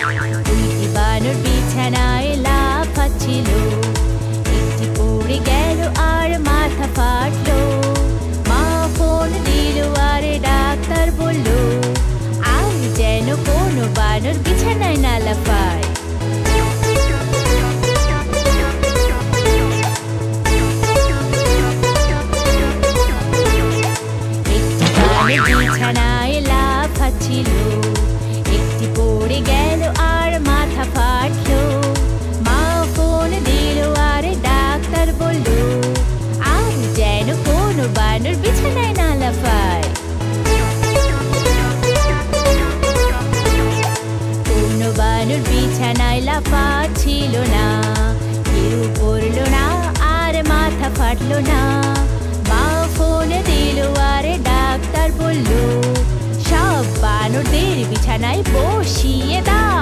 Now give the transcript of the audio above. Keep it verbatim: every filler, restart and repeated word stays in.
দুইটি বানর বিছানায় লাফাচ্ছিল, একটি পড়ে গেল আর মাথা ফাটলো। মা ফোন দিল আর ডাক্তার বলল, আর যেন কোনো বানর বিছানায় না লাফায়। বিছানায় লাফাচ্ছিল, একটি পড়ে গেল আর মাথা ফাটলো। মা ফোন দিল আর ডাক্তার বলল, আর যেন কোনো বানর বিছানায় না লাফায়। কোনো বানর বিছানায় লাফাচ্ছিল না, কেউ পড়লো না আর মাথা ফাটলো না। মা ফোন দিল আর ডাক্তার বলল, সব বানরদের বিছানায় বসিয়ে দাও।